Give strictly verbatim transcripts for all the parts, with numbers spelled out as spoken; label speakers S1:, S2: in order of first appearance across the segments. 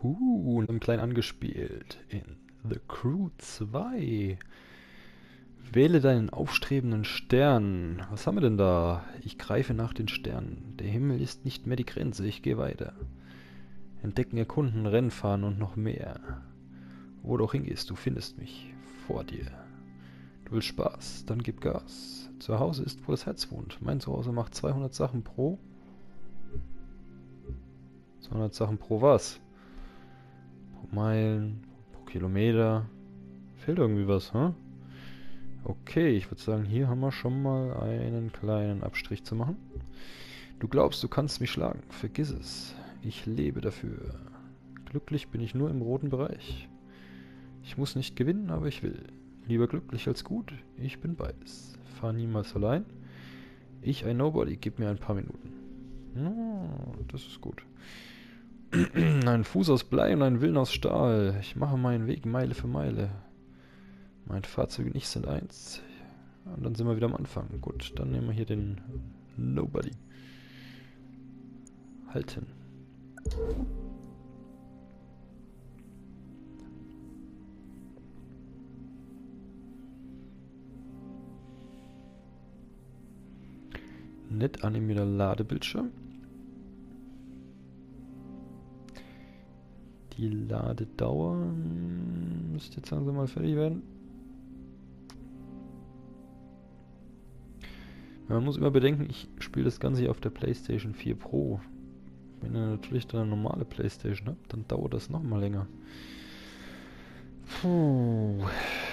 S1: Uh, und einem klein angespielt. In The Crew zwei. Wähle deinen aufstrebenden Stern. Was haben wir denn da? Ich greife nach den Sternen. Der Himmel ist nicht mehr die Grenze, ich gehe weiter. Entdecken, erkunden, Rennen fahren und noch mehr. Wo du auch hingehst, du findest mich. Vor dir. Du willst Spaß, dann gib Gas. Zu Hause ist, wo das Herz wohnt. Mein Zuhause macht zweihundert Sachen pro... zweihundert Sachen pro was? Pro Meilen, pro Kilometer. Fehlt irgendwie was, hä? Okay, ich würde sagen, hier haben wir schon mal einen kleinen Abstrich zu machen. Du glaubst, du kannst mich schlagen. Vergiss es. Ich lebe dafür. Glücklich bin ich nur im roten Bereich. Ich muss nicht gewinnen, aber ich will. Lieber glücklich als gut. Ich bin beides. Fahr niemals allein. Ich, ein Nobody, gib mir ein paar Minuten. Oh, das ist gut. Ein Fuß aus Blei und ein Willen aus Stahl. Ich mache meinen Weg Meile für Meile. Mein Fahrzeug und ich sind eins. Und dann sind wir wieder am Anfang. Gut, dann nehmen wir hier den Nobody. Halten. Nett animierter Ladebildschirm. Die Ladedauer müsste jetzt langsam mal fertig werden. Man muss immer bedenken, ich spiele das Ganze hier auf der PlayStation vier Pro. Wenn ihr natürlich dann eine normale PlayStation habt, dann dauert das noch mal länger. Puh.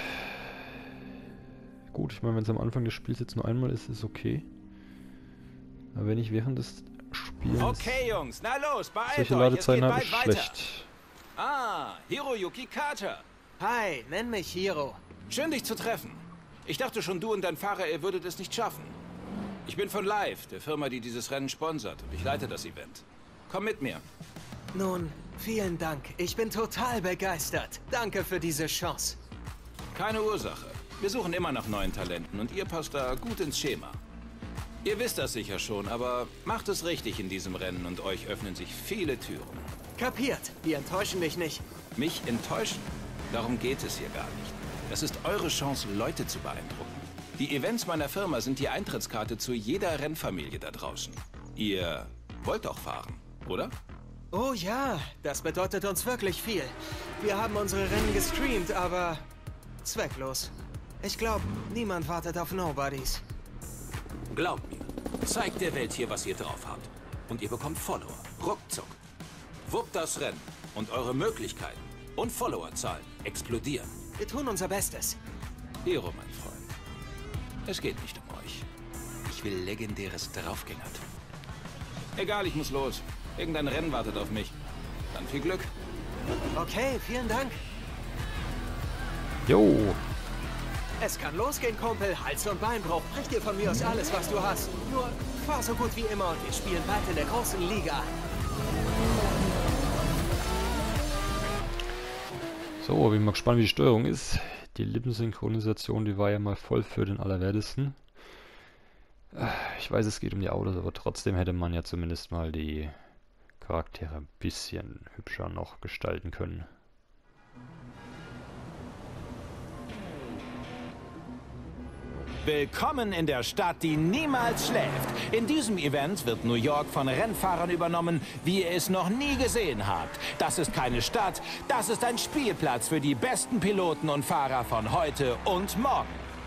S1: Gut, ich meine, wenn es am Anfang des Spiels jetzt nur einmal ist, ist okay. Aber wenn ich während des Spiels
S2: okay, Jungs, na los, beeilt
S1: solche
S2: euch,
S1: Ladezeiten
S2: es
S1: habe,
S2: geht
S1: ist
S2: bald weiter.
S1: schlecht.
S2: Ah, Hiroyuki Carter.
S3: Hi, nenn mich Hiro.
S2: Schön, dich zu treffen. Ich dachte schon, du und dein Fahrer, ihr würdet es nicht schaffen. Ich bin von Live, der Firma, die dieses Rennen sponsert, und ich leite das Event. Komm mit mir.
S3: Nun, vielen Dank. Ich bin total begeistert. Danke für diese Chance.
S2: Keine Ursache. Wir suchen immer nach neuen Talenten und ihr passt da gut ins Schema. Ihr wisst das sicher schon, aber macht es richtig in diesem Rennen und euch öffnen sich viele Türen.
S3: Kapiert. Die enttäuschen mich nicht.
S2: Mich enttäuschen? Darum geht es hier gar nicht. Das ist eure Chance, Leute zu beeindrucken. Die Events meiner Firma sind die Eintrittskarte zu jeder Rennfamilie da draußen. Ihr wollt doch fahren, oder?
S3: Oh ja, das bedeutet uns wirklich viel. Wir haben unsere Rennen gestreamt, aber zwecklos. Ich glaube, niemand wartet auf Nobodies.
S2: Glaubt mir, zeigt der Welt hier, was ihr drauf habt. Und ihr bekommt Follower. Ruckzuck. Wuppt das Rennen. Und eure Möglichkeiten und Followerzahlen explodieren.
S3: Wir tun unser Bestes.
S2: Hiro, mein Freund. Es geht nicht um euch. Ich will legendäres Draufgängertum. Egal, ich muss los. Irgendein Rennen wartet auf mich. Dann viel Glück.
S3: Okay, vielen Dank.
S1: Jo.
S3: Es kann losgehen, Kumpel. Hals- und Beinbruch. Brich dir von mir aus alles, was du hast. Nur fahr so gut wie immer und wir spielen bald in der großen Liga.
S1: So, bin mal gespannt, wie die Steuerung ist. Die Lippensynchronisation, die war ja mal voll für den Allerwertesten. Ich weiß, es geht um die Autos, aber trotzdem hätte man ja zumindest mal die Charaktere ein bisschen hübscher noch gestalten können.
S2: Willkommen in der Stadt, die niemals schläft. In diesem Event wird New York von Rennfahrern übernommen, wie ihr es noch nie gesehen habt. Das ist keine Stadt, das ist ein Spielplatz für die besten Piloten und Fahrer von heute und morgen.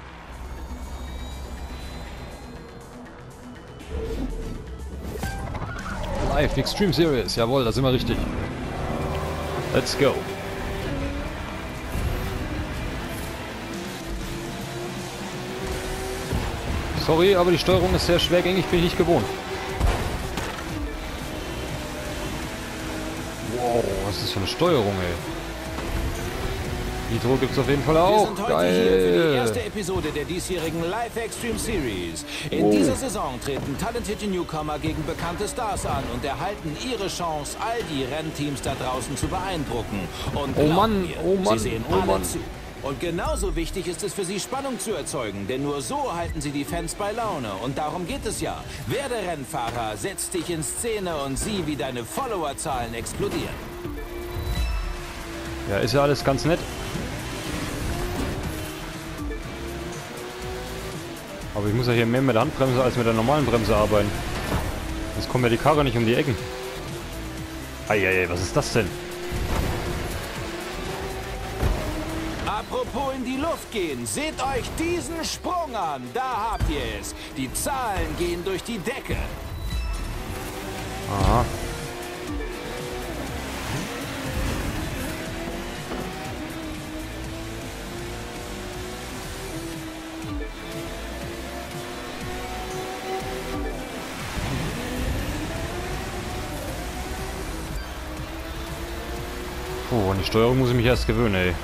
S1: Live Extreme Series, jawohl, da sind wir richtig. Let's go. Sorry, aber die Steuerung ist sehr schwergängig, bin ich nicht gewohnt. Wow, was ist das für eine Steuerung, ey? Nitro gibt's auf jeden Fall auch.
S2: Wir sind heute
S1: Geil.
S2: hier für die erste Episode der diesjährigen Live Extreme Series. In
S1: Oh.
S2: dieser Saison treten talentierte Newcomer gegen bekannte Stars an und erhalten ihre Chance, all die Rennteams da draußen zu beeindrucken. Und
S1: Oh
S2: glaubt
S1: Mann,
S2: mir,
S1: oh Mann,
S2: sie sehen
S1: oh
S2: alle
S1: Mann.
S2: zu. Und genauso wichtig ist es für sie, Spannung zu erzeugen, denn nur so halten sie die Fans bei Laune. Und darum geht es ja. Werde Rennfahrer, setz dich in Szene und sieh, wie deine Followerzahlen explodieren.
S1: Ja, ist ja alles ganz nett. Aber ich muss ja hier mehr mit der Handbremse als mit der normalen Bremse arbeiten. Jetzt kommt ja die Karre nicht um die Ecken. Eieiei, was ist das denn?
S2: Apropos in die Luft gehen, seht euch diesen Sprung an. Da habt ihr es. Die Zahlen gehen durch die Decke.
S1: Aha. Oh, an die Steuerung muss ich mich erst gewöhnen, ey.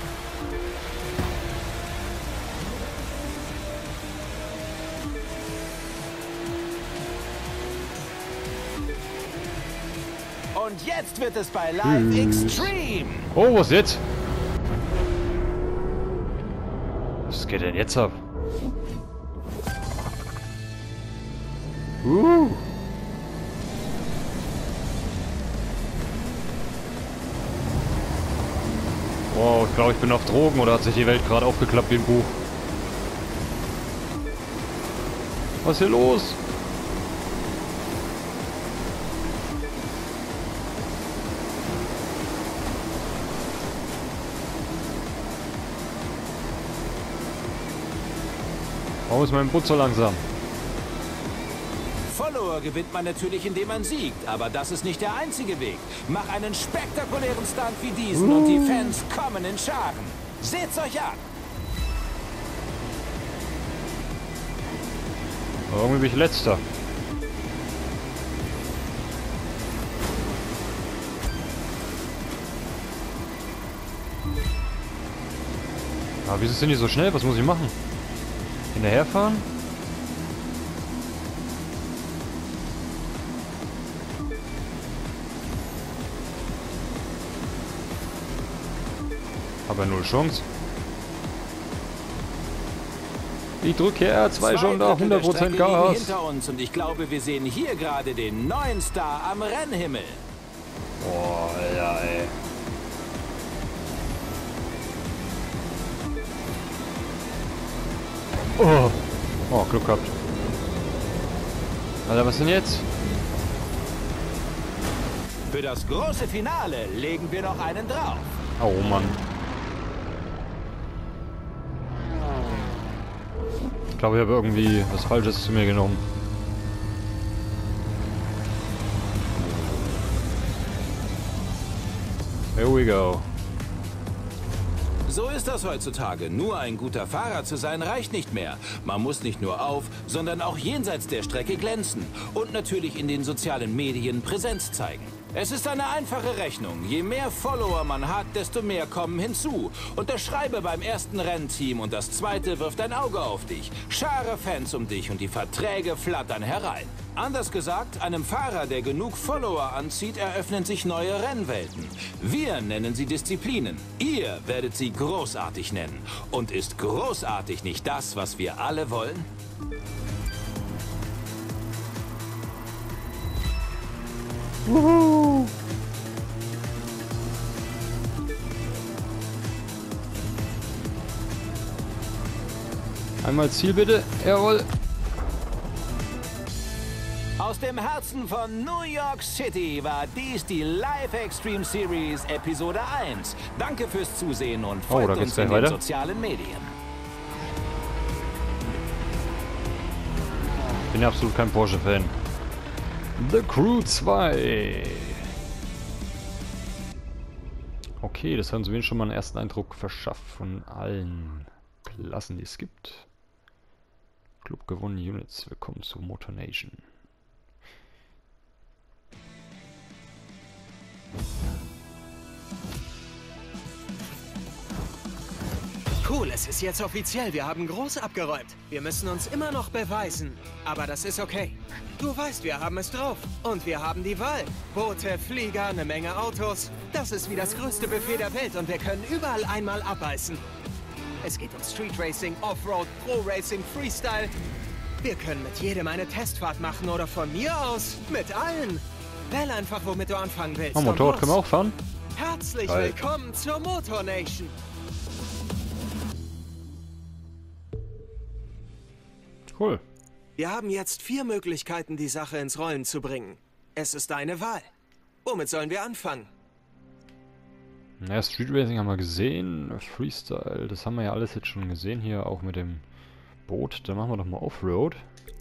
S2: Und jetzt wird es bei Live Extreme.
S1: Oh, was jetzt? Was geht denn jetzt ab? Uh. Wow, ich glaube, ich bin auf Drogen, oder hat sich die Welt gerade aufgeklappt wie ein Buch? Was ist hier los? Warum ist mein Boot so langsam?
S2: Follower gewinnt man natürlich, indem man siegt, aber das ist nicht der einzige Weg. Mach einen spektakulären Stunt wie diesen und die Fans kommen in Scharen. Seht's euch an!
S1: Aber irgendwie bin ich Letzter. Aber wieso sind die so schnell? Was muss ich machen? Hinterherfahren? Aber null Chance. Ich drücke hier R zwei schon da hundert Prozent Gas.
S2: Hinter uns und ich glaube, wir sehen hier gerade den neuen Star am Rennhimmel.
S1: Boah, Alter, ey. Oh. Oh, Glück gehabt. Alter, was denn jetzt?
S2: Für das große Finale legen wir noch einen drauf.
S1: Oh Mann. Ich glaube, ich habe irgendwie was Falsches zu mir genommen. Here we go.
S2: So ist das heutzutage. Nur ein guter Fahrer zu sein reicht nicht mehr. Man muss nicht nur auf, sondern auch jenseits der Strecke glänzen. Und natürlich in den sozialen Medien Präsenz zeigen. Es ist eine einfache Rechnung. Je mehr Follower man hat, desto mehr kommen hinzu. Unterschreibe beim ersten Rennteam und das zweite wirft ein Auge auf dich. Schare Fans um dich und die Verträge flattern herein. Anders gesagt, einem Fahrer, der genug Follower anzieht, eröffnen sich neue Rennwelten. Wir nennen sie Disziplinen. Ihr werdet sie großartig nennen. Und ist großartig nicht das, was wir alle wollen?
S1: Wuhu. Einmal Ziel bitte. Jawohl.
S2: Aus dem Herzen von New York City war dies die Live Extreme Series Episode eins. Danke fürs Zusehen und folgt
S1: oh,
S2: uns in den
S1: weiter.
S2: sozialen Medien.
S1: Ich bin absolut kein Porsche-Fan. The Crew zwei. Okay, das hat uns wenigstens schon mal einen ersten Eindruck verschafft von allen Klassen, die es gibt. Club gewonnen Units. Willkommen zu Motor Nation.
S3: Cool, es ist jetzt offiziell. Wir haben groß abgeräumt. Wir müssen uns immer noch beweisen. Aber das ist okay. Du weißt, wir haben es drauf. Und wir haben die Wahl. Boote, Flieger, eine Menge Autos. Das ist wie das größte Buffet der Welt und wir können überall einmal abbeißen. Es geht um Street Racing, Offroad, Pro Racing, Freestyle. Wir können mit jedem eine Testfahrt machen oder von mir aus mit allen. Wähl einfach, womit du anfangen willst.
S1: Oh, Motorrad können wir auch fahren?
S3: Herzlich
S1: Geil.
S3: willkommen zur Motor Nation.
S1: Cool.
S3: Wir haben jetzt vier Möglichkeiten, die Sache ins Rollen zu bringen. Es ist deine Wahl. Womit sollen wir anfangen?
S1: Ja, Street Racing haben wir gesehen. Freestyle, das haben wir ja alles jetzt schon gesehen hier, auch mit dem Boot. Dann machen wir doch mal Offroad.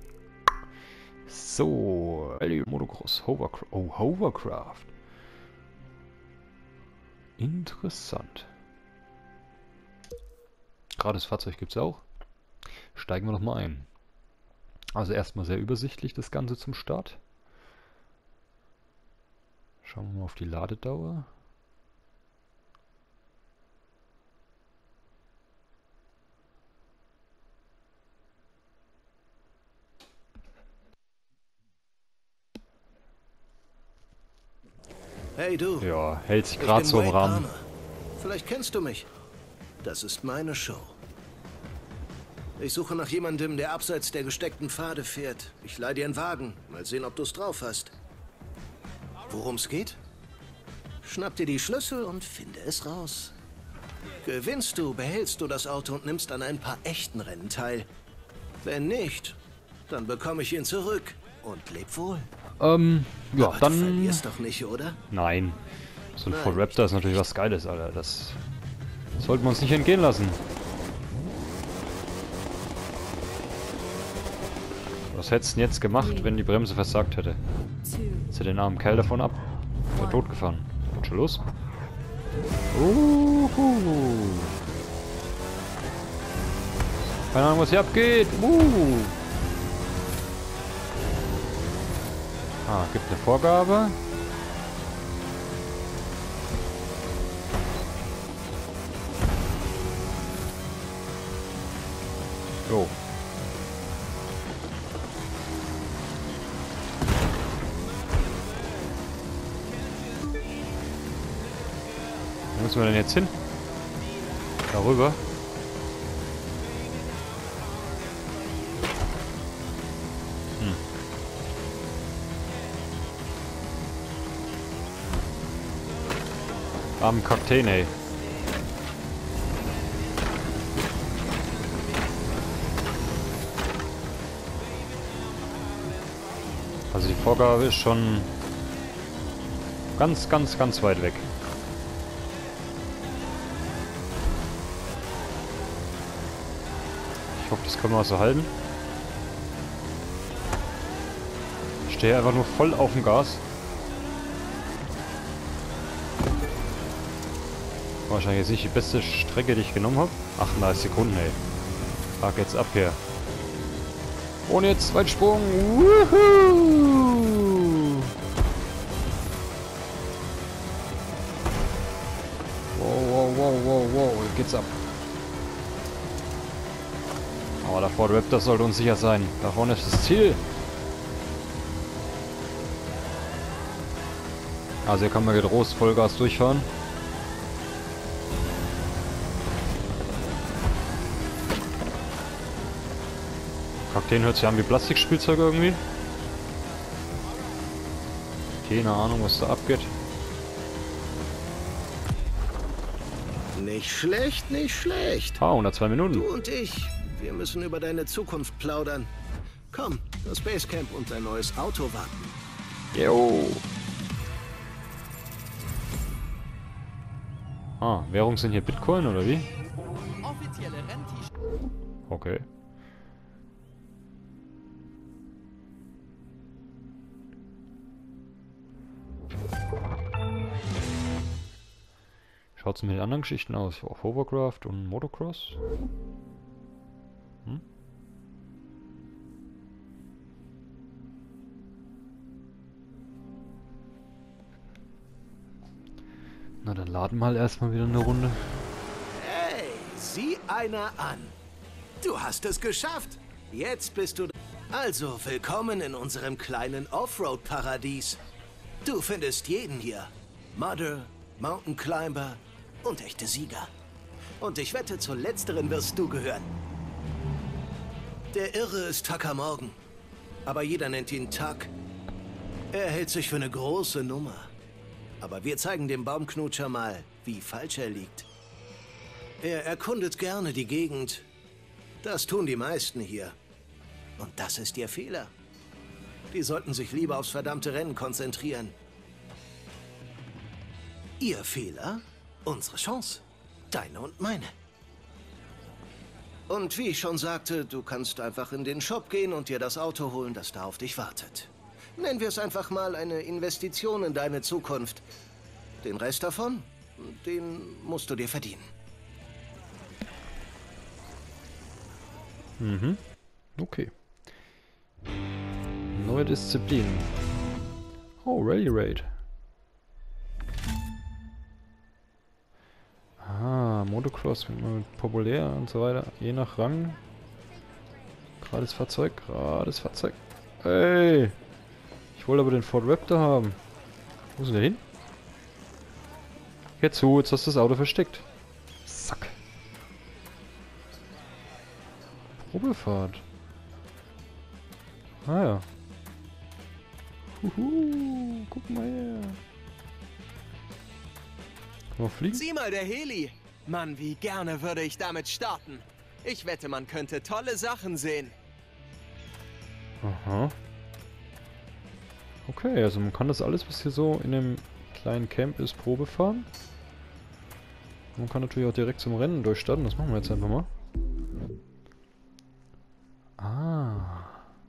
S1: So, Rallye Motocross, Hovercraft. Oh, Hovercraft. Interessant. Gratis Fahrzeug gibt es auch. Steigen wir noch mal ein. Also erstmal sehr übersichtlich das Ganze zum Start. Schauen wir mal auf die Ladedauer.
S4: Hey du.
S1: Ja, hält sich
S4: Ich
S1: gerade
S4: bin
S1: so im
S4: Wade
S1: Rahmen.
S4: Palmer. Vielleicht kennst du mich. Das ist meine Show. Ich suche nach jemandem, der abseits der gesteckten Pfade fährt. Ich leih dir einen Wagen. Mal sehen, ob du es drauf hast. Worum's geht? Schnapp dir die Schlüssel und finde es raus. Gewinnst du, behältst du das Auto und nimmst an ein paar echten Rennen teil. Wenn nicht, dann bekomme ich ihn zurück. Und leb wohl.
S1: Ähm, ja,
S4: Aber
S1: dann...
S4: du verlierst doch nicht, oder?
S1: Nein. So ein
S4: Nein.
S1: Ford Raptor ist natürlich was Geiles, Alter. Das sollten wir uns nicht entgehen lassen. Was hättest du denn jetzt gemacht, wenn die Bremse versagt hätte? Hättest du den armen Kerl davon ab? Wäre tot gefahren. Geht schon los? Uhu. Keine Ahnung, was hier abgeht. Uh. Ah, gibt eine Vorgabe. Jo. Wo müssen wir denn jetzt hin? Darüber. Hm. Am Kakteen, ey. Also die Vorgabe ist schon ganz, ganz, ganz weit weg. Ich hoffe, das können wir so halten. Ich stehe einfach nur voll auf dem Gas. Wahrscheinlich jetzt nicht die beste Strecke, die ich genommen habe. achtunddreißig Sekunden, ey. Frag jetzt ab hier. Und jetzt Weitsprung. Woohoo! Wow, wow, wow, wow, wow. Jetzt geht's ab. Aber der Ford Raptor sollte uns sicher sein. Da vorne ist das Ziel. Also hier kann man getrost Vollgas durchfahren. Kakteen hört sich an wie Plastikspielzeug irgendwie. Keine Ahnung, was da abgeht.
S4: Nicht schlecht, nicht schlecht.
S1: Ah, hundertzwei Minuten.
S4: Du und ich, wir müssen über deine Zukunft plaudern. Komm, das Basecamp und dein neues Auto warten.
S1: Jo. Ah, Währung sind hier Bitcoin oder wie?
S3: Offizielle Rennt-T-Shirt.
S1: Okay. Schaut's mit den anderen Geschichten aus? Auf Hovercraft und Motocross? Hm? Na, dann laden wir halt erstmal wieder eine Runde.
S4: Hey, sieh einer an. Du hast es geschafft. Jetzt bist du... Also, willkommen in unserem kleinen Offroad-Paradies. Du findest jeden hier. Mudder, Mountain Climber und echte Sieger. Und ich wette, zur letzteren wirst du gehören. Der Irre ist Tucker Morgan. Aber jeder nennt ihn Tuck. Er hält sich für eine große Nummer. Aber wir zeigen dem Baumknutscher mal, wie falsch er liegt. Er erkundet gerne die Gegend. Das tun die meisten hier. Und das ist ihr Fehler. Die sollten sich lieber aufs verdammte Rennen konzentrieren. Ihr Fehler, unsere Chance. Deine und meine. Und wie ich schon sagte, du kannst einfach in den Shop gehen und dir das Auto holen, das da auf dich wartet. Nennen wir es einfach mal eine Investition in deine Zukunft. Den Rest davon, den musst du dir verdienen.
S1: Mhm. Okay. Neue Disziplin. Oh, Rally Raid. Ah, Motocross wird mal populär und so weiter. Je nach Rang. Gerades Fahrzeug, gerades Fahrzeug. Hey! Ich wollte aber den Ford Raptor haben. Wo ist denn der hin? Geh zu, jetzt hast du das Auto versteckt. Sack. Probefahrt. Ah ja. Huhu, guck mal her. Kann man fliegen?
S3: Sieh mal, der Heli. Mann, wie gerne würde ich damit starten. Ich wette, man könnte tolle Sachen sehen.
S1: Aha. Okay, also man kann das alles, was hier so in dem kleinen Camp ist, Probe fahren. Man kann natürlich auch direkt zum Rennen durchstarten. Das machen wir jetzt einfach mal. Ah.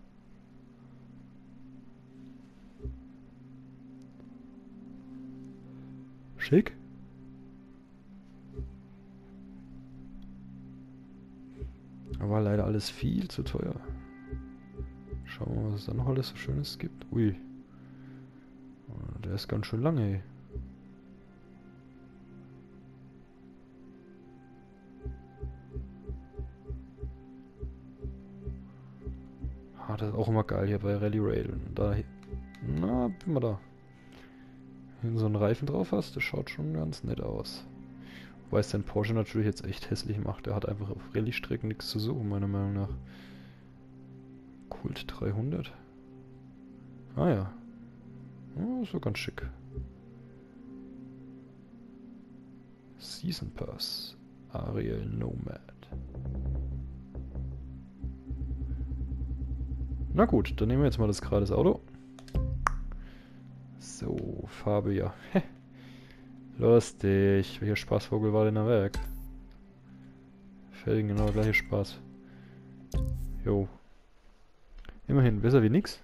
S1: Schick. Aber leider alles viel zu teuer. Schauen wir mal, was es da noch alles so Schönes gibt. Ui. Der ist ganz schön lang, ey. Ah, das ist auch immer geil hier bei Rally Raid. Da, na, bin mal da. Wenn du so einen Reifen drauf hast, das schaut schon ganz nett aus. Wobei es dein Porsche natürlich jetzt echt hässlich macht. Der hat einfach auf Rallye-Strecken nichts zu suchen, meiner Meinung nach. Kult dreihundert. Ah ja. Oh, so ganz schick. Season Pass. Ariel Nomad. Na gut, dann nehmen wir jetzt mal das gerades Auto. So, Farbe ja. Lustig. Welcher Spaßvogel war denn da weg? Felgen, genau, gleicher Spaß. Jo. Immerhin, besser wie nix.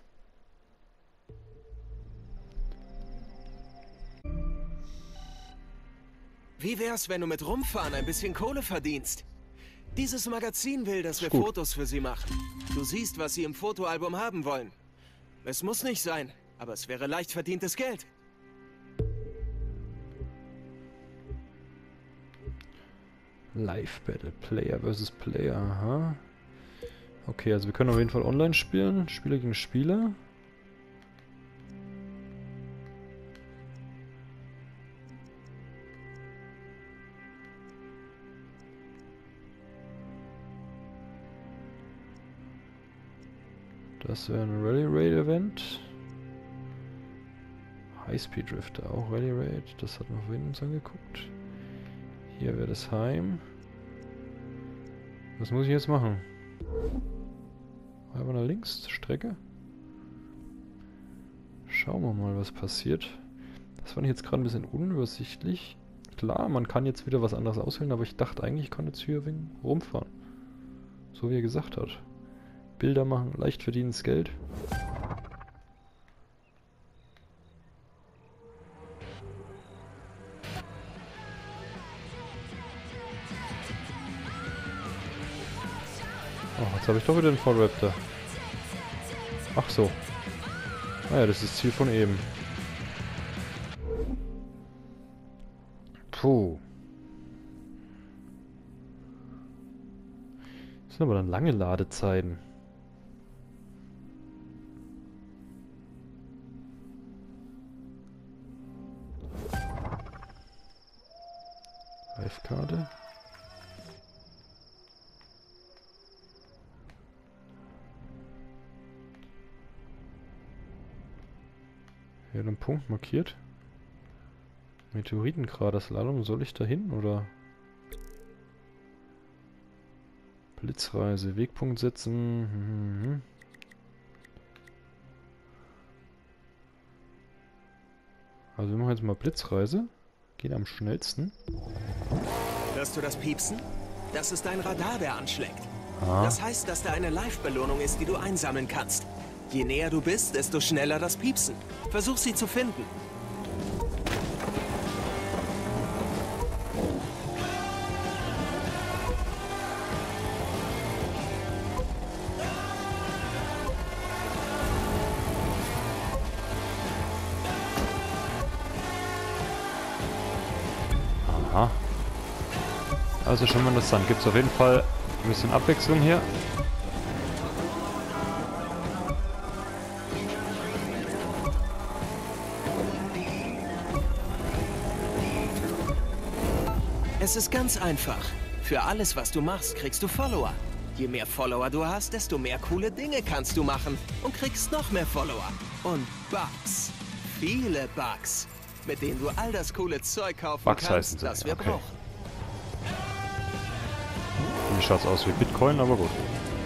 S3: Wie wär's, wenn du mit Rumfahren ein bisschen Kohle verdienst? Dieses Magazin will, dass wir
S1: Gut.
S3: Fotos für sie machen. Du siehst, was sie im Fotoalbum haben wollen. Es muss nicht sein, aber es wäre leicht verdientes Geld.
S1: Live Battle, Player versus Player, aha. Okay, also wir können auf jeden Fall online spielen, Spieler gegen Spieler. Das wäre ein Rally Raid Event. Highspeed Drifter, auch Rally Raid, das hatten wir vorhin uns angeguckt. Hier wäre das Heim. Was muss ich jetzt machen? Einfach nach links zur Strecke. Schauen wir mal, was passiert. Das fand ich jetzt gerade ein bisschen unübersichtlich. Klar, man kann jetzt wieder was anderes auswählen, aber ich dachte eigentlich, ich kann jetzt hier wegen rumfahren. So wie er gesagt hat. Bilder machen, leicht verdientes Geld. Oh, jetzt habe ich doch wieder den Ford Raptor. Ach so. Ah ja, das ist das Ziel von eben. Puh. Das sind aber dann lange Ladezeiten. Live-Karte. Hier einen Punkt markiert. Meteoritenkrater Slalom, soll ich da hin oder? Blitzreise, Wegpunkt setzen. Mhm. Also wir machen jetzt mal Blitzreise. Geht am schnellsten.
S3: Hörst du das Piepsen? Das ist ein Radar, der anschlägt.
S1: Ah.
S3: Das heißt, dass da eine Live-Belohnung ist, die du einsammeln kannst. Je näher du bist, desto schneller das Piepsen. Versuch sie zu finden.
S1: Aha. Also schon mal interessant. Gibt es auf jeden Fall ein bisschen Abwechslung hier.
S3: Es ist ganz einfach. Für alles, was du machst, kriegst du Follower. Je mehr Follower du hast, desto mehr coole Dinge kannst du machen und kriegst noch mehr Follower. Und Bugs. Viele Bugs, mit denen du all das coole Zeug kaufen
S1: Bugs heißen
S3: kannst,
S1: sie.
S3: das wir
S1: Okay.
S3: brauchen.
S1: Hier schaut es aus wie Bitcoin, aber gut.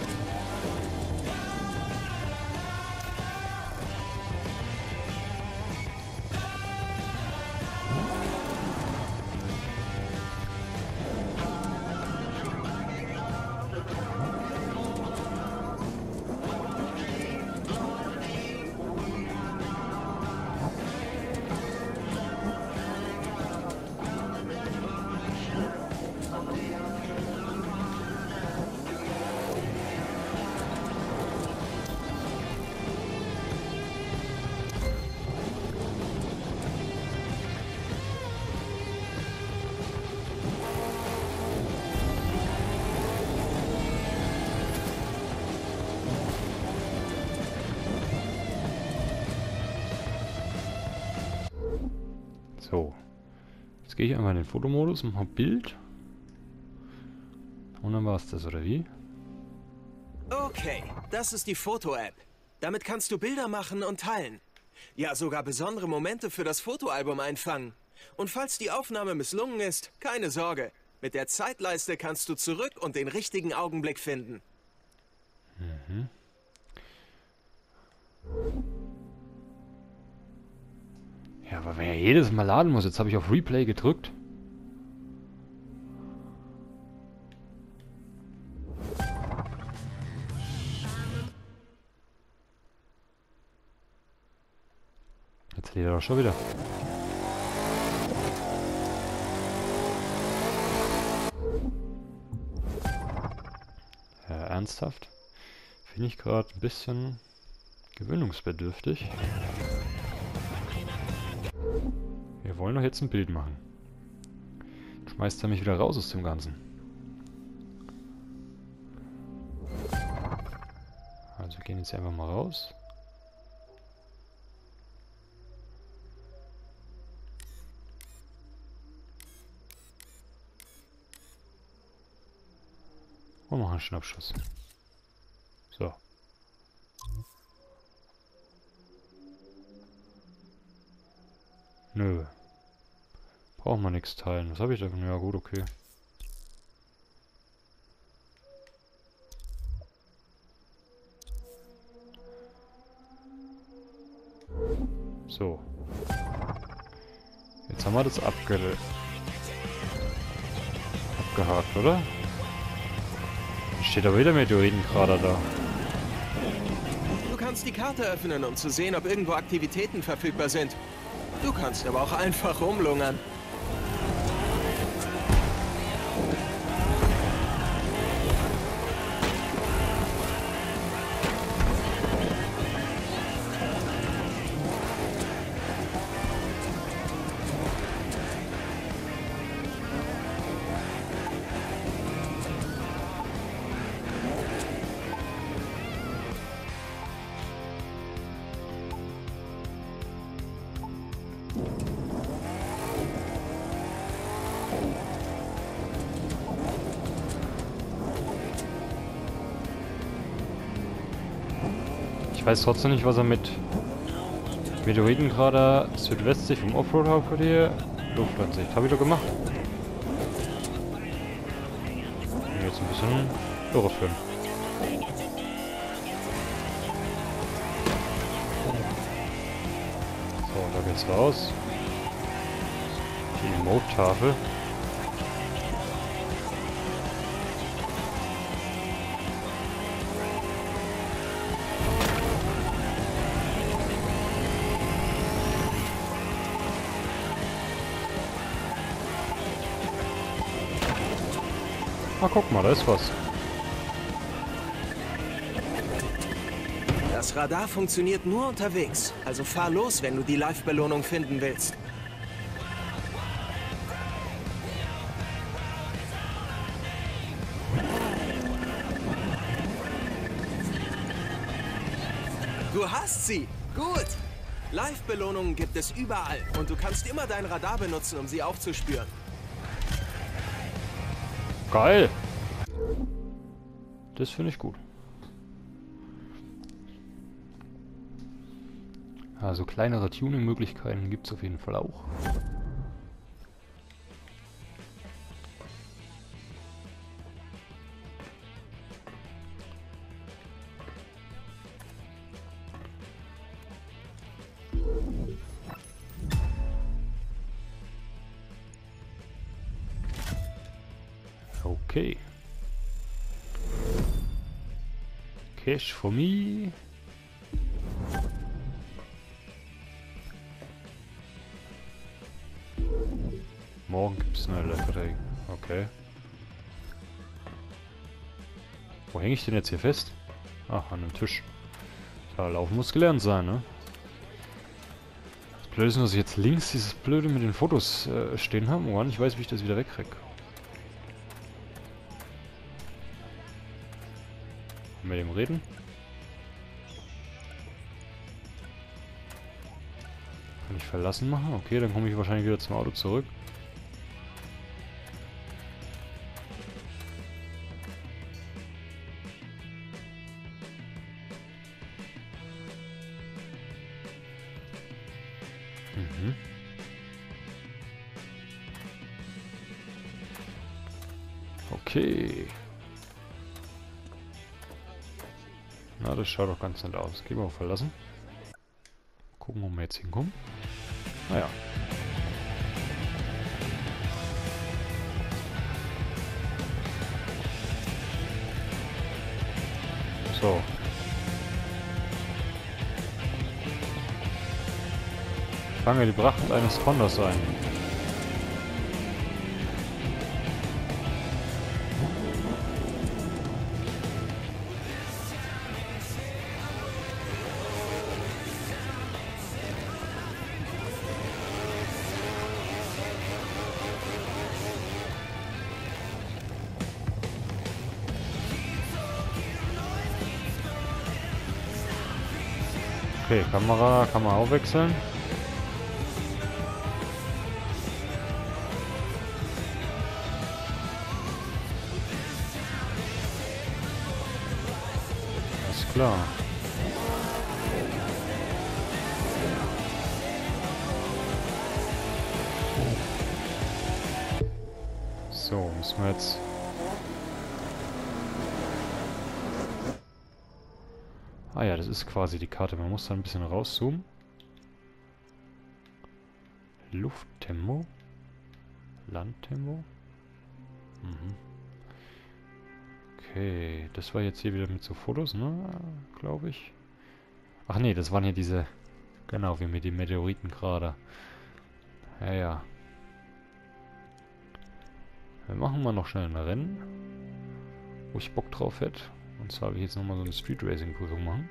S1: So. Jetzt gehe ich einmal in den Fotomodus und mache Bild. Und dann war es das, oder wie?
S3: Okay, das ist die Foto-App. Damit kannst du Bilder machen und teilen. Ja, sogar besondere Momente für das Fotoalbum einfangen. Und falls die Aufnahme misslungen ist, keine Sorge. Mit der Zeitleiste kannst du zurück und den richtigen Augenblick finden.
S1: Mhm. Ja, aber wenn er jedes Mal laden muss, jetzt habe ich auf Replay gedrückt. Jetzt lädt er doch schon wieder. Ja, ernsthaft? Finde ich gerade ein bisschen gewöhnungsbedürftig. Wir wollen doch jetzt ein Bild machen. Schmeißt er mich wieder raus aus dem Ganzen. Also wir gehen jetzt einfach mal raus. Und machen einen Schnappschuss. So. Nö. Brauchen wir nichts teilen. Was habe ich davon? Ja gut, okay. So. Jetzt haben wir das abge abgehakt, oder? Steht aber wieder Meteoritenkrater da.
S3: Du kannst die Karte öffnen, um zu sehen, ob irgendwo Aktivitäten verfügbar sind. Du kannst aber auch einfach rumlungern.
S1: Ich weiß trotzdem nicht, was er mit Meteoritenkrater südwestlich vom Offroad-Hauptquartier Flugplansicht. Habe ich doch gemacht. Jetzt ein bisschen irreführen. So, da geht's raus. Die Emote-Tafel. Ah, guck mal, da ist was.
S3: Das Radar funktioniert nur unterwegs. Also fahr los, wenn du die Live-Belohnung finden willst. Du hast sie! Gut! Live-Belohnungen gibt es überall. Und du kannst immer dein Radar benutzen, um sie aufzuspüren.
S1: Geil! Das finde ich gut. Also kleinere Tuning-Möglichkeiten gibt es auf jeden Fall auch. Okay. Cash for me. Morgen gibt es eine Letter. Okay. Wo hänge ich denn jetzt hier fest? Ach, an einem Tisch. Da laufen muss gelernt sein, ne? Das Blöde ist nur, dass ich jetzt links dieses Blöde mit den Fotos äh, stehen habe. Oh, ich weiß, wie ich das wieder wegkriege. Mit dem reden. Kann ich verlassen machen? Okay, dann komme ich wahrscheinlich wieder zum Auto zurück. Mhm. Okay. Na, das schaut doch ganz nett aus. Gehen wir auf verlassen. Gucken, wo wir jetzt hinkommen. Naja. So. Fange die Pracht eines Hondas ein. Okay, Kamera kann man auch wechseln. Alles klar. So, müssen wir jetzt... Ah ja, das ist quasi die Karte. Man muss da ein bisschen rauszoomen. Lufttempo. Landtempo. Mhm. Okay, das war jetzt hier wieder mit so Fotos, ne? Glaube ich. Ach nee, das waren hier diese... Genau, wie mit den Meteoriten gerade. Ja, ja. Wir machen mal noch schnell ein Rennen, wo ich Bock drauf hätte. Und zwar will ich jetzt nochmal so eine Street Racing Prüfung machen.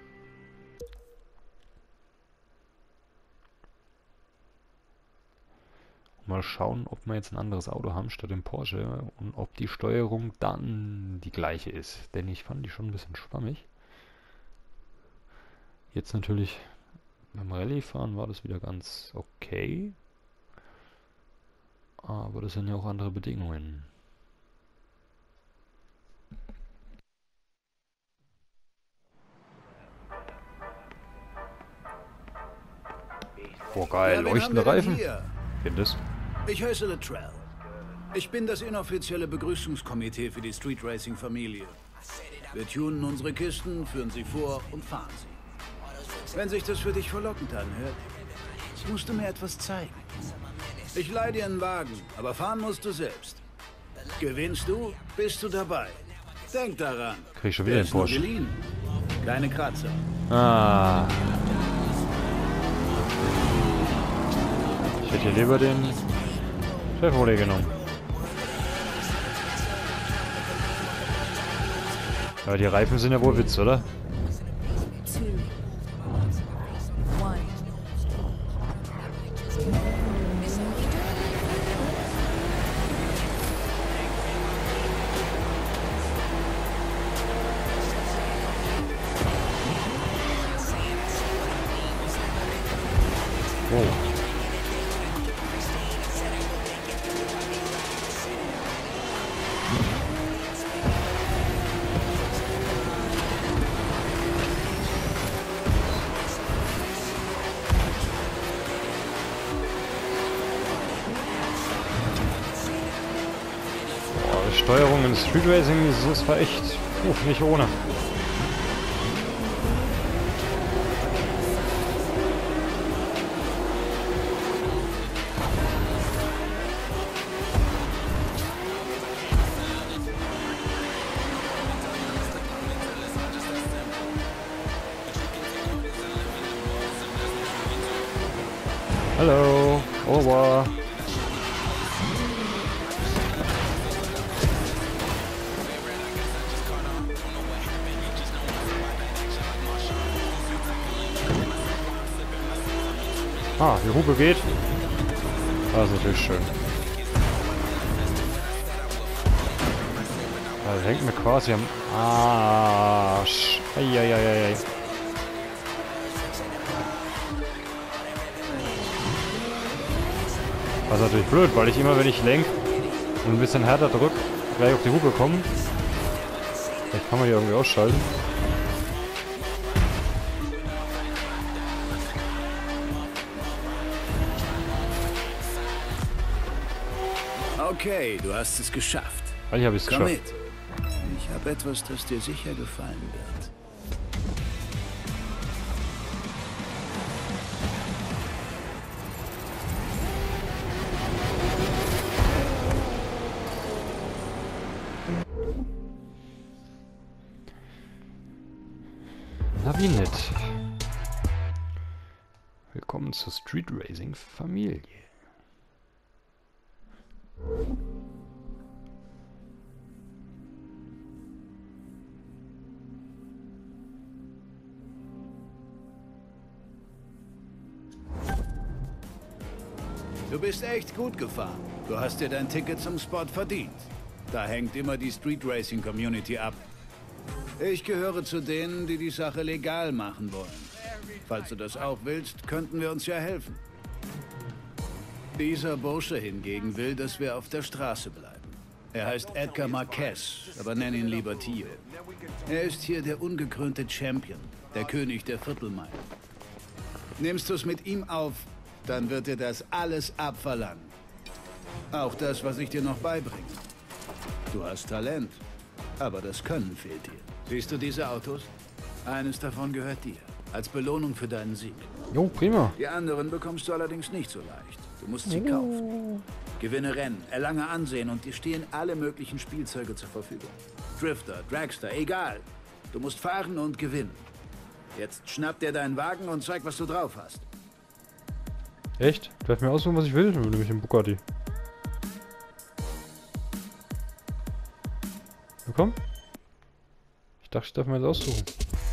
S1: Mal schauen, ob wir jetzt ein anderes Auto haben statt dem Porsche und ob die Steuerung dann die gleiche ist. Denn ich fand die schon ein bisschen schwammig. Jetzt natürlich beim Rallye fahren war das wieder ganz okay. Aber das sind ja auch andere Bedingungen. Boah, geil,
S4: Ja, wen haben
S1: leuchtende
S4: wir denn
S1: Reifen.
S4: hier?
S1: Findest?
S5: Ich heiße Latrell. Ich bin das inoffizielle Begrüßungskomitee für die Street Racing Familie. Wir tunen unsere Kisten, führen sie vor und fahren sie. Wenn sich das für dich verlockend anhört, musst du mir etwas zeigen. Ich leihe dir einen Wagen, aber fahren musst du selbst. Gewinnst du, bist du dabei. Denk daran.
S1: Krieg ich schon wieder den Porsche.
S5: Geliehen. Keine Kratzer.
S1: Ah. Ich hätte hier lieber den Chevrolet genommen. Aber die Reifen sind ja wohl Witz, oder? Oh. Steuerung in Street Racing, das war echt uh, nicht ohne. Hallo, over. Ah, die Hupe geht. Das ist natürlich schön. Das hängt mir quasi am Arsch. Eieieiei. Das ist natürlich blöd, weil ich immer, wenn ich lenke und ein bisschen härter drücke, gleich auf die Hupe komme. Vielleicht kann man die irgendwie ausschalten.
S5: Okay, du hast es geschafft.
S1: Eigentlich habe ich es
S5: Komm
S1: geschafft.
S5: mit. Ich habe etwas, das dir sicher gefallen wird.
S1: Na wie nett. Willkommen zur Street Racing Familie.
S5: Du bist echt gut gefahren. Du hast dir dein Ticket zum Spot verdient. Da hängt immer die Street Racing Community ab. Ich gehöre zu denen, die die Sache legal machen wollen. Falls du das auch willst, könnten wir uns ja helfen. Dieser Bursche hingegen will, dass wir auf der Straße bleiben. Er heißt Edgar Marquez, aber nenn ihn lieber Tio. Er ist hier der ungekrönte Champion, der König der Viertelmeilen. Nimmst du es mit ihm auf, dann wird dir das alles abverlangen. Auch das, was ich dir noch beibringe. Du hast Talent, aber das Können fehlt dir. Siehst du diese Autos? Eines davon gehört dir, als Belohnung für deinen Sieg.
S1: Jo, prima.
S5: Die anderen bekommst du allerdings nicht so leicht. Du musst sie kaufen. Gewinne Rennen, erlange Ansehen und dir stehen alle möglichen Spielzeuge zur Verfügung. Drifter, Dragster, egal. Du musst fahren und gewinnen. Jetzt schnapp dir deinen Wagen und zeig, was du drauf hast.
S1: Echt? Ich darf mir aussuchen, was ich will, nämlich im Bugatti. Na komm. Ich dachte, ich darf mir das aussuchen.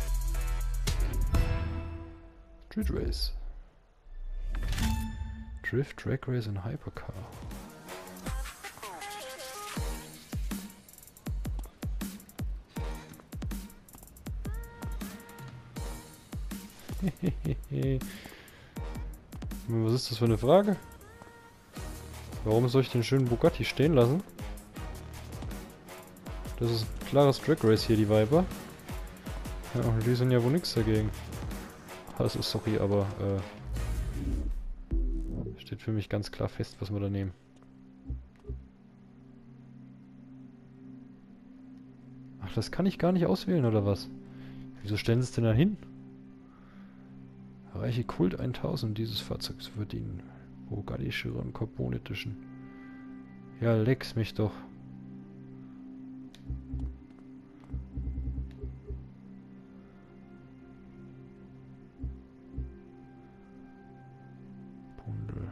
S1: Street Race. Drift, Drag Race und Hypercar. Was ist das für eine Frage? Warum soll ich den schönen Bugatti stehen lassen? Das ist ein klares Drag Race hier, die Viper. Ja, und die sind ja wohl nichts dagegen. Das ist sorry, aber äh, steht für mich ganz klar fest, was wir da nehmen. Ach, das kann ich gar nicht auswählen, oder was? Wieso stellen sie es denn da hin? Reiche Kult tausend dieses Fahrzeug zu verdienen. Bugatti Chiron Carbon Edition. Ja, leck's mich doch. Bundel.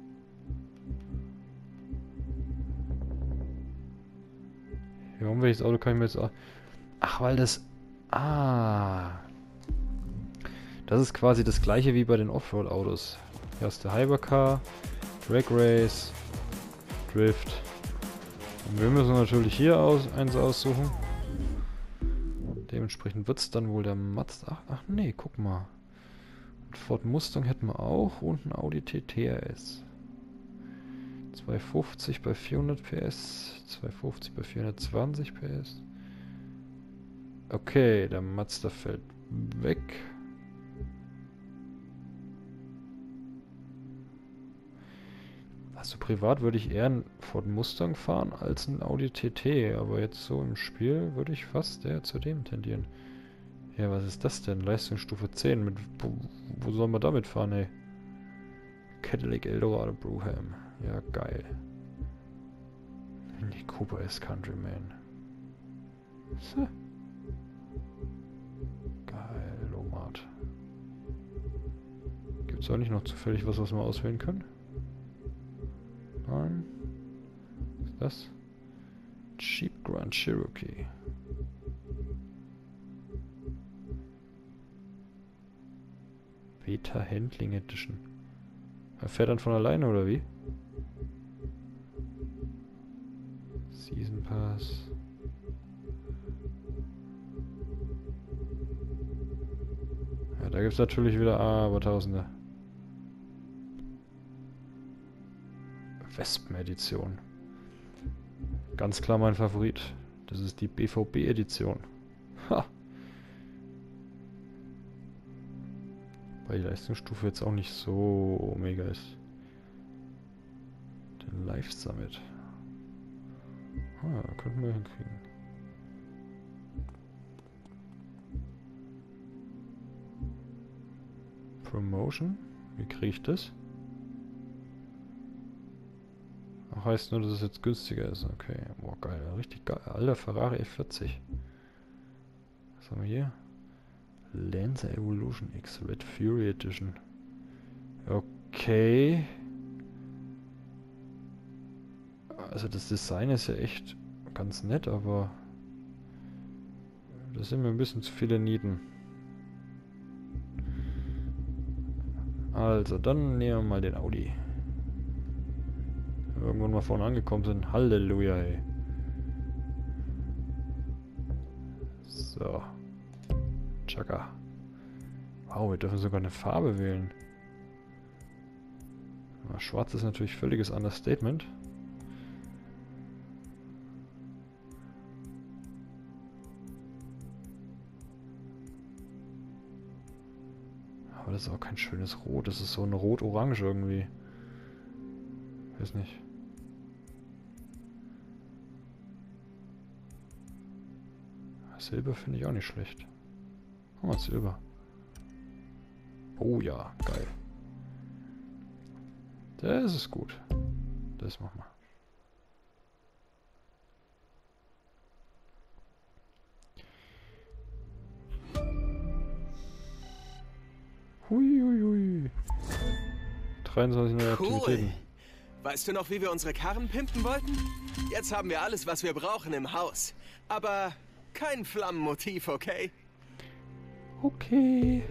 S1: Ja, und welches Auto kann ich mir jetzt... Ach, weil das... Ah... Das ist quasi das gleiche wie bei den Offroad-Autos. Hier hast du Hypercar, Drag Race, Drift. Und wir müssen natürlich hier aus, eins aussuchen. Dementsprechend wird es dann wohl der Mazda... Ach, ach nee, guck mal. Ein Ford Mustang hätten wir auch und ein Audi T T R S. zweihundertfünfzig bei vierhundert P S, zweihundertfünfzig bei vierhundertzwanzig P S. Okay, der Mazda fällt weg. Also privat würde ich eher einen Ford Mustang fahren als einen Audi T T, aber jetzt so im Spiel würde ich fast eher zu dem tendieren. Ja, was ist das denn? Leistungsstufe zehn. Mit, wo, wo soll man damit fahren, ey? Cadillac Eldorado Brougham. Ja, geil. Mini Cooper S Countryman. So. Geil, Lomat. Gibt es auch nicht noch zufällig was, was wir auswählen können? Nein. Was ist das? Jeep Grand Cherokee. Beta Handling Edition. Er fährt dann von alleine, oder wie? Season Pass. Ja, da gibt es natürlich wieder Abertausende. Wespen-Edition. Ganz klar mein Favorit. Das ist die B V B-Edition. Ha! Weil die Leistungsstufe jetzt auch nicht so mega ist. Den Live Summit. Ah, könnten wir hinkriegen. Promotion? Wie kriege ich das? Ach, heißt nur, dass es jetzt günstiger ist. Okay, boah, geil. Richtig geil. Alter, Ferrari F vierzig. Was haben wir hier? Lancer Evolution X Red Fury Edition. Okay. Also das Design ist ja echt ganz nett, aber das sind mir ein bisschen zu viele Nieten. Also, dann nehmen wir mal den Audi. Wenn wir irgendwann mal vorne angekommen sind. Halleluja, ey. So. Chaka. Wow, wir dürfen sogar eine Farbe wählen. Aber schwarz ist natürlich völliges Understatement. Aber das ist auch kein schönes Rot. Das ist so ein Rot-Orange irgendwie. Weiß nicht. Silber finde ich auch nicht schlecht. Oh, Silber. Oh ja, geil. Das ist gut. Das machen wir. Hui, hui, hui. dreiundzwanzig neue Aktivitäten.
S3: Cool. Weißt du noch, wie wir unsere Karren pimpen wollten? Jetzt haben wir alles, was wir brauchen im Haus. Aber kein Flammenmotiv, okay?
S1: Okay.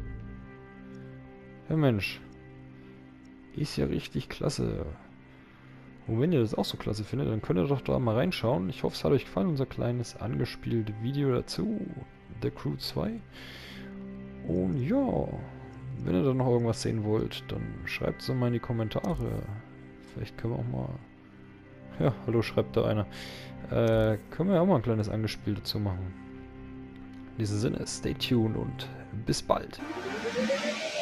S1: Ja Mensch. Ist ja richtig klasse. Und wenn ihr das auch so klasse findet, dann könnt ihr doch da mal reinschauen. Ich hoffe, es hat euch gefallen, unser kleines angespielte Video dazu. The Crew zwei. Und ja, wenn ihr da noch irgendwas sehen wollt, dann schreibt es mal in die Kommentare. Vielleicht können wir auch mal... Ja, hallo, schreibt da einer. Äh, können wir auch mal ein kleines Angespiel dazu machen. In diesem Sinne, stay tuned und bis bald.